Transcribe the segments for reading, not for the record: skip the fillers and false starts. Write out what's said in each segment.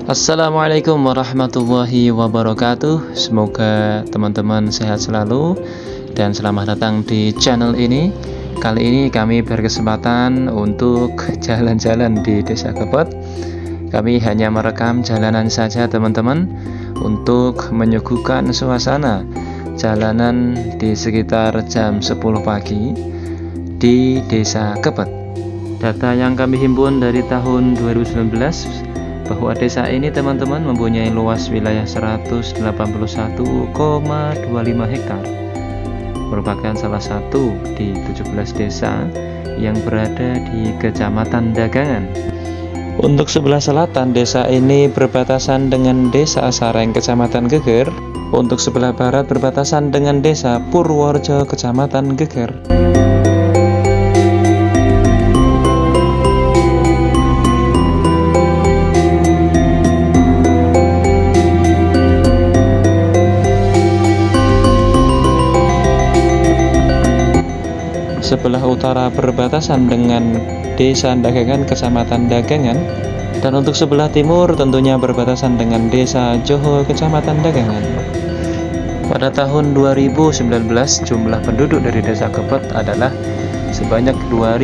Assalamualaikum warahmatullahi wabarakatuh. Semoga teman-teman sehat selalu dan selamat datang di channel ini. Kali ini kami berkesempatan untuk jalan-jalan di Desa Kebot. Kami hanya merekam jalanan saja teman-teman, untuk menyuguhkan suasana jalanan di sekitar jam 10 pagi di Desa Kebot. Data yang kami himpun dari tahun 2019 bahwa desa ini teman-teman mempunyai luas wilayah 181,25 hektar, merupakan salah satu di 17 desa yang berada di Kecamatan Dagangan. Untuk sebelah selatan desa ini berbatasan dengan Desa Sareng Kecamatan Geger. Untuk sebelah barat berbatasan dengan Desa Purworejo Kecamatan Geger. Sebelah utara berbatasan dengan Desa Dagangan Kecamatan Dagangan, dan untuk sebelah timur tentunya berbatasan dengan Desa Joho Kecamatan Dagangan. Pada tahun 2019 jumlah penduduk dari Desa Kebot adalah sebanyak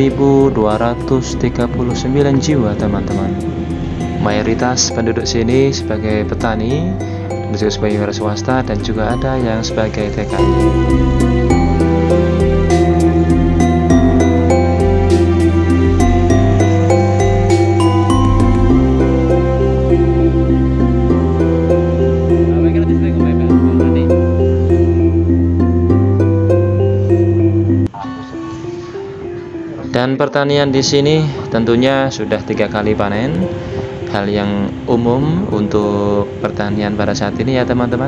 2.239 jiwa teman-teman. Mayoritas penduduk sini sebagai petani, dan juga sebagai wira swasta, dan juga ada yang sebagai TKI. Dan pertanian di sini tentunya sudah 3 kali panen, hal yang umum untuk pertanian pada saat ini ya teman-teman.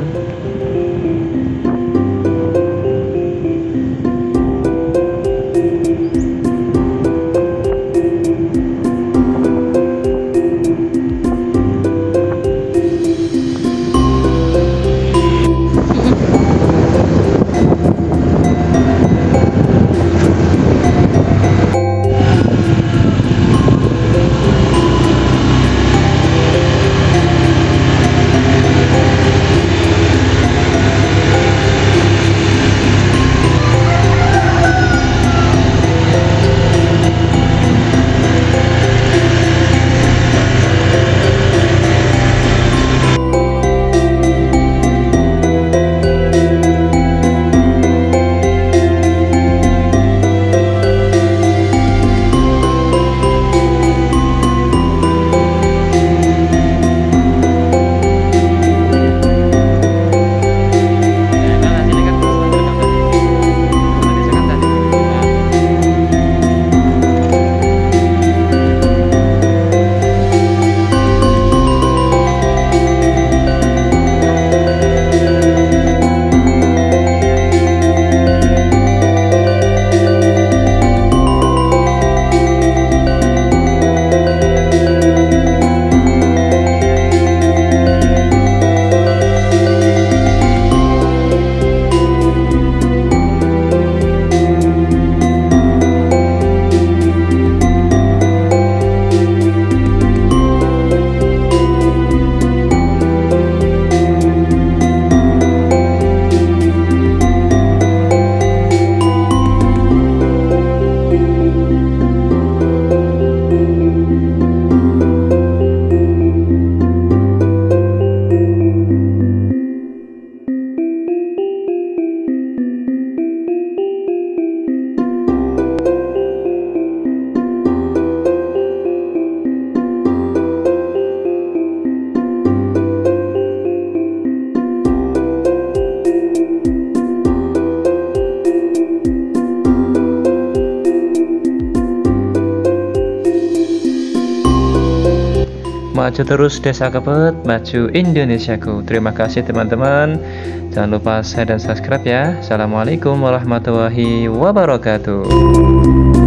Maju terus Desa Kebot, maju Indonesiaku. Terima kasih teman-teman. Jangan lupa share dan subscribe ya. Assalamualaikum warahmatullahi wabarakatuh.